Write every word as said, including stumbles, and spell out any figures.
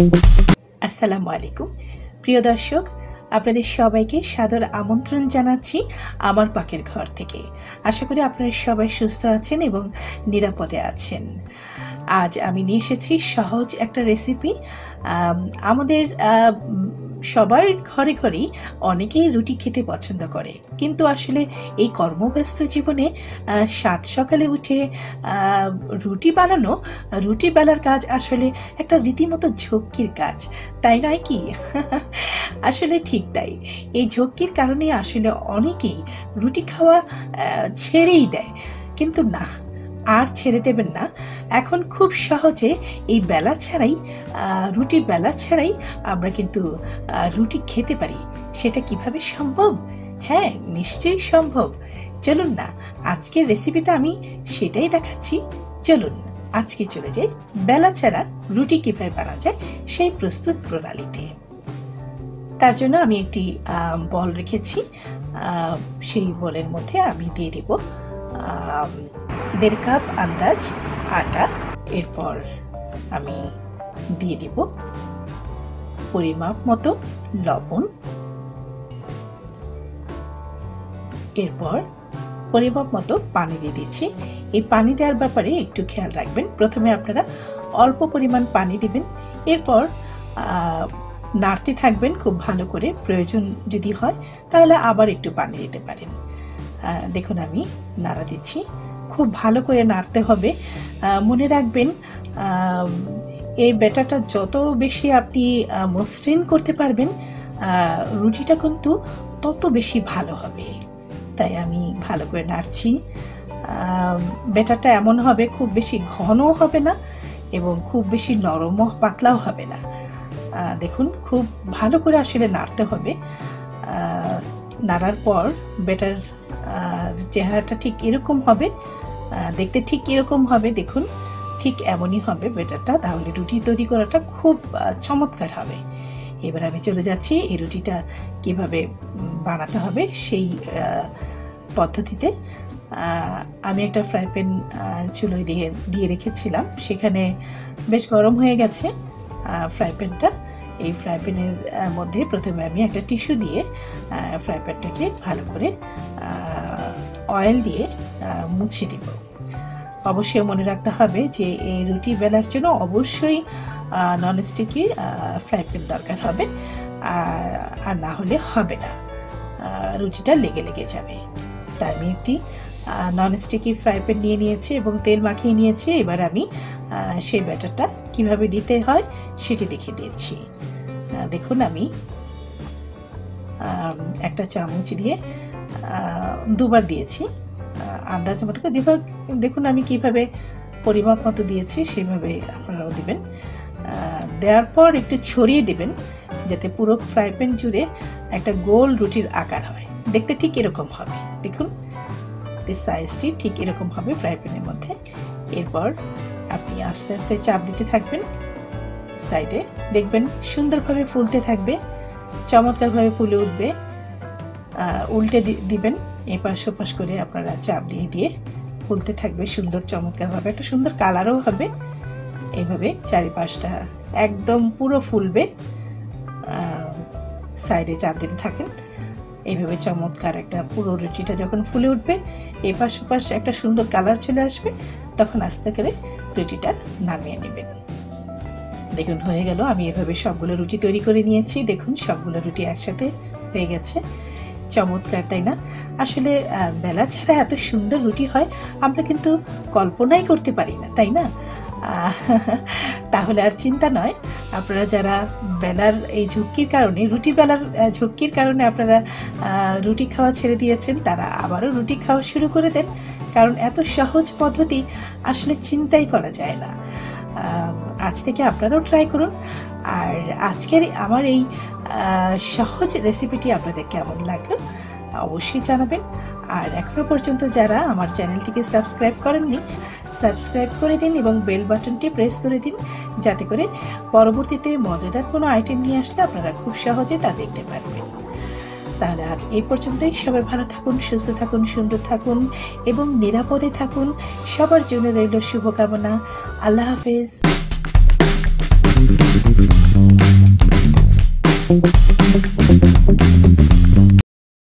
আসসালামু আলাইকুম প্রিয় দর্শক, আপনাদের সবাইকে সাদর আমন্ত্রণ জানাচ্ছি আমার পাকের ঘর থেকে। আশা করি আপনারা সবাই সুস্থ আছেন এবং নিরাপদে আছেন। আজ আমি নিয়ে এসেছি সহজ একটা রেসিপি। আমাদের সবার ঘরে ঘরেই অনেকেই রুটি খেতে পছন্দ করে, কিন্তু আসলে এই কর্মব্যস্ত জীবনে সাত সকালে উঠে রুটি বানানো রুটি বেলার কাজ আসলে একটা রীতিমতো ঝক্কির কাজ, তাই নয় কি? আসলে ঠিক তাই। এই ঝক্কির কারণে আসলে অনেকেই রুটি খাওয়া ছেড়েই দেয়, কিন্তু না, আর ছেড়ে দেবেন না। এখন খুব সহজে এই বেলা ছাড়াই রুটি বেলা ছাড়াই আমরা কিন্তু রুটি খেতে পারি। সেটা কিভাবে সম্ভব? হ্যাঁ, নিশ্চয়ই সম্ভব। চলুন না, আজকের রেসিপিতে আমি সেটাই দেখাচ্ছি। চলুন আজকে চলে যাই বেলা ছাড়া রুটি কিভাবে বানানো যায় সেই প্রস্তুত প্রণালীতে। তার জন্য আমি একটি বল রেখেছি। সেই বলের মধ্যে আমি দিয়ে দেব দেড় কাপ আন্দাজ আটা। এরপর আমি দিয়ে দেব পরিমাপ মতো লবণ। এরপর পরিমাপ মতো পানি দিয়ে দিচ্ছি। এই পানি দেওয়ার ব্যাপারে একটু খেয়াল রাখবেন। প্রথমে আপনারা অল্প পরিমাণ পানি দিবেন, এরপর নাড়তে থাকবেন খুব ভালো করে। প্রয়োজন যদি হয় তাহলে আবার একটু পানি দিতে পারেন। দেখুন আমি নাড়া দিচ্ছি, খুব ভালো করে নাড়তে হবে। মনে রাখবেন, এই ব্যাটারটা যত বেশি আপনি মসৃণ করতে পারবেন রুটিটা কিন্তু তত বেশি ভালো হবে। তাই আমি ভালো করে নাড়ছি। ব্যাটারটা এমন হবে, খুব বেশি ঘনও হবে না এবং খুব বেশি নরম পাতলাও হবে না। দেখুন খুব ভালো করে আসলে নাড়তে হবে। নাড়ার পর ব্যাটার চেহারাটা ঠিক এরকম হবে, দেখতে ঠিক এরকম হবে। দেখুন ঠিক এমনই হবে ব্যাটারটা, তাহলে রুটি তৈরি করাটা খুব চমৎকার হবে। এবার আমি চলে যাচ্ছি এই রুটিটা কিভাবে বানাতে হবে সেই পদ্ধতিতে। আমি একটা ফ্রাই প্যান চুলোয় দিয়ে দিয়ে রেখেছিলাম, সেখানে বেশ গরম হয়ে গেছে ফ্রাই প্যানটা। এই ফ্রাই প্যানের মধ্যে প্রথমে আমি একটা টিস্যু দিয়ে ফ্রাই প্যানটাকে ভালো করে অয়েল দিয়ে মুছে দিব। অবশ্যই মনে রাখতে হবে যে এই রুটি বেলার জন্য অবশ্যই ননস্টিকি ফ্রাই প্যান দরকার হবে, আর না হলে হবে না, রুটিটা লেগে লেগে যাবে। তাই আমি একটি ননস্টিকি ফ্রাই প্যান নিয়ে নিয়েছি এবং তেল মাখিয়ে নিয়েছি। এবার আমি সেই ব্যাটারটা কিভাবে দিতে হয় সেটি দেখিয়ে দিয়েছি। দেখুন আমি একটা চামচ দিয়ে দুবার দিয়েছি, আন্দাজ মতো করে দুবার। দেখুন আমি কিভাবে পরিমাপ মতো দিয়েছি, সেইভাবে আপনারাও দিবেন। দেওয়ার পর একটু ছড়িয়ে দিবেন যাতে পুরো ফ্রাই প্যান জুড়ে একটা গোল রুটির আকার হয়। দেখতে ঠিক এরকম হবে। দেখুন সাইজটি ঠিক এরকম হবে ফ্রাই প্যানের মধ্যে। এরপর আপনি আস্তে আস্তে চাপ দিতে থাকবেন সাইডে, দেখবেন সুন্দরভাবে ফুলতে থাকবে, চমৎকারভাবে ফুলে উঠবে। উল্টে দিবেন এপাশ ওপাশ করে, আপনারা চাপ দিয়ে দিয়ে ফুলতে থাকবে সুন্দর চমৎকারভাবে, একটা সুন্দর কালারও হবে। এইভাবে চারিপাশটা একদম পুরো ফুলবে। সাইডে চাপ দিতে থাকেন, এইভাবে চমৎকার একটা পুরো রুটিটা যখন ফুলে উঠবে, এপাশ ওপাশ একটা সুন্দর কালার চলে আসবে, তখন আস্তে করে রুটিটা নামিয়ে নেবেন। দেখুন হয়ে গেল। আমি এভাবে সবগুলো রুটি তৈরি করে নিয়েছি। দেখুন সবগুলো রুটি একসাথে হয়ে গেছে। চমৎকার, তাই না? আসলে বেলা ছাড়া এত সুন্দর রুটি হয় আমরা কিন্তু কল্পনাই করতে পারি না, তাই না? তাহলে আর চিন্তা নয়, আপনারা যারা বেলার এই ঝুঁকির কারণে রুটি বেলার ঝুঁকির কারণে আপনারা রুটি খাওয়া ছেড়ে দিয়েছেন, তারা আবারও রুটি খাওয়া শুরু করে দেন, কারণ এত সহজ পদ্ধতি আসলে চিন্তাই করা যায় না। আজ থেকে আপনারাও ট্রাই করুন। আর আজকের আমার এই সহজ রেসিপিটি আপনাদের কেমন লাগলো অবশ্যই জানাবেন। আর এখনো পর্যন্ত যারা আমার চ্যানেলটিকে সাবস্ক্রাইব করেননি, সাবস্ক্রাইব করে দিন এবং বেল বাটনটি প্রেস করে দিন, যাতে করে পরবর্তীতে মজাদার কোনো আইটেম নিয়ে আসলে আপনারা খুব সহজে তা দেখতে পারবেন। তাহলে আজ এই পর্যন্তই। সবাই ভালো থাকুন, সুস্থ থাকুন, সুন্দর থাকুন এবং নিরাপদে থাকুন। সবার জন্য রইল শুভকামনা। আল্লাহ হাফেজ।